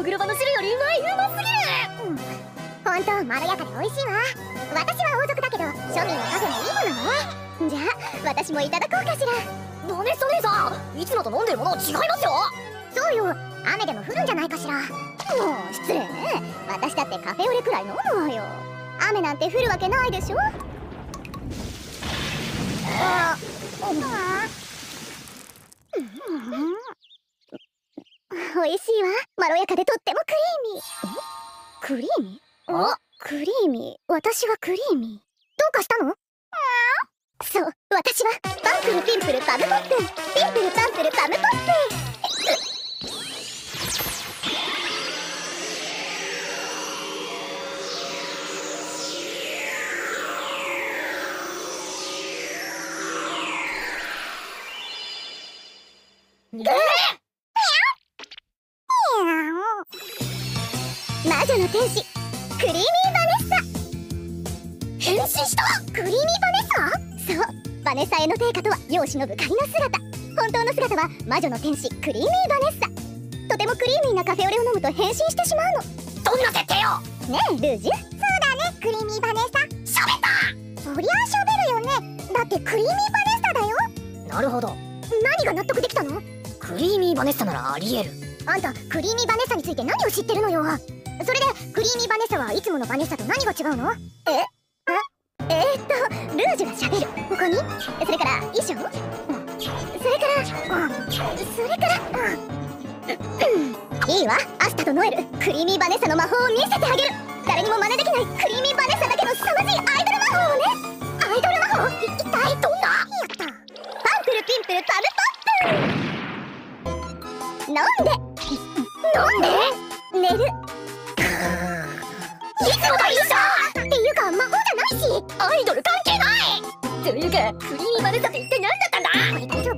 グロバの汁よりうますぎる。 ほんとまろやかで美味しいわ。私は王族だけど庶民のカフェもいいものね。じゃあ私もいただこうかしら。 バネッサ姉さん、いつもと飲んでるもの違いますよ。 そうよ、雨でも降るんじゃないかしら。もう失礼ね。私だってカフェオレくらい飲むわよ。雨なんて降るわけないでしょ。美味しいわ。まろやかでとってもクリーミー。クリーミー？クリーミー。私はクリーミー。どうかしたの？そう、私はパンプルピンプルパムポップン。ピンプルパンプルパムポップン。魔女の天使クリーミーバネッサ。 変身した。 クリーミーバネッサ？そう、バネッサへの定価とは世を忍ぶ仮の姿。本当の姿は魔女の天使クリーミーバネッサ。とてもクリーミーなカフェオレを飲むと変身してしまうの。 どんな設定よ。 ねえルージュ。そうだね、クリーミーバネッサ。 喋った。 そりゃあ喋るよね。だってクリーミーバネッサだよ。 なるほど。 何が納得できたの？ クリーミーバネッサならありえる。 あんたクリーミーバネッサについて何を知ってるのよ。それでクリーミーバネッサはいつものバネッサと何が違うの？ルージュがしゃべる。他に？それから衣装？それからいいわ、アスタとノエル、クリーミーバネッサの魔法を見せてあげる。誰にも真似できないクリーミーバネッサだけの凄まじいアイドル魔法をね。アイドル魔法？一体どんな？やった。パンプルピンプルパムポップン。飲んで寝る。 いつもと一緒っていうか魔法じゃないし。 アイドル関係ない。というかクリーミーバネッサって